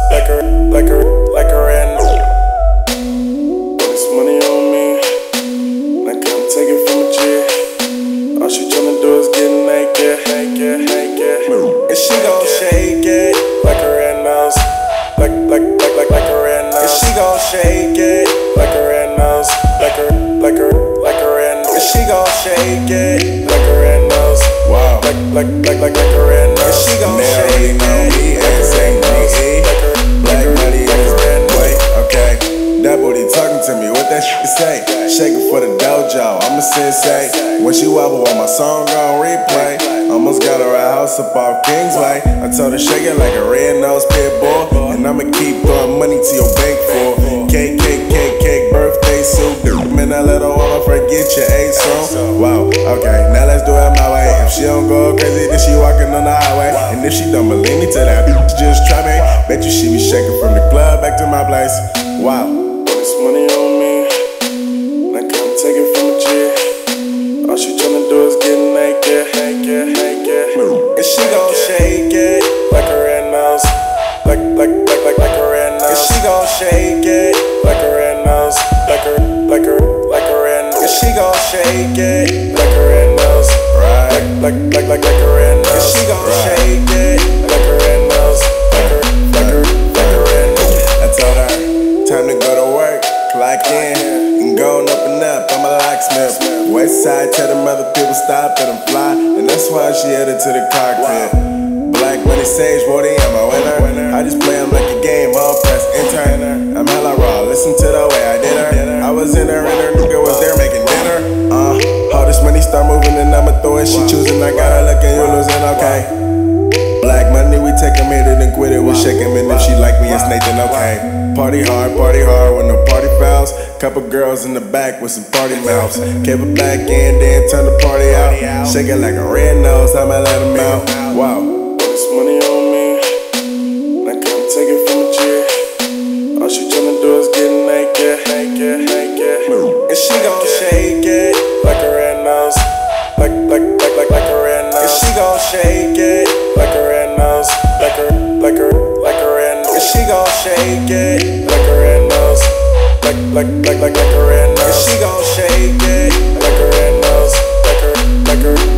like a red nose. This money on me, and I come take it from a G. All she tryna do is get naked. And she gon' shake it like a red nose, like a red nose. And she gon' shake it like a red nose, like a red nose. And she gon' shake it like a red nose, wow, like a red nose. And she gon' shake it like a red nose, Black Money in his way. Okay, that booty talking to me, what that shit say? Shaking for the dojo, I'm a sensei. When she wobble on my song on replay, almost got her a house up off Kingsway. I told her shake it like a red nose pit bull, and I'ma keep throwing money to your bank for cake, birthday suit. Man, that little woman forget your A song. Wow, okay, now let's do it my way. If she don't go crazy, then she walking on the highway. And if she don't believe me, tell that bitch just try me. Bet you she be shaking from the club back to my place. Wow, this money on me, and I come take it from a G. All she tryna do is get naked. And she gon' shake it like a red nose, like a red nose. And she gon' shake it like a red nose, like a red nose. And she gon' shake it like a red nose, right? Like a red nose. And she gon' shake it like a red nose, like a red nose. I told her, time to go to work, clock in, and going up and up. I'm a locksmith. West side, tell them other people stop and I'm fly, and that's why she headed to the cockpit. Black Money Sage, Woody, I'm a winner. I just play them like a game, all press enter. I'm hella raw, listen to the way I did her. I was in her and her nigga was there making dinner. All this money start moving and I'ma throw it. She choosing, I got her looking, you losing, okay. Black Money, we take 'em, hit it and quit it. We shake 'em, and if she like me, it's Nathan, okay. Party hard when the party fouls. Couple girls in the back with some party mouths. Keep it back in, then turn the party out. Shake it like a red nose, I'ma let 'em out. Wow. This money on me, and I come take it from a G. All she tryna do is get naked. And she gon' shake it like a red nose, like a red nose. And she gon' shake it like a red nose, like a red nose. And she gon' shake it like a red nose, like a red nose. And she gon' shake it like a red nose, like a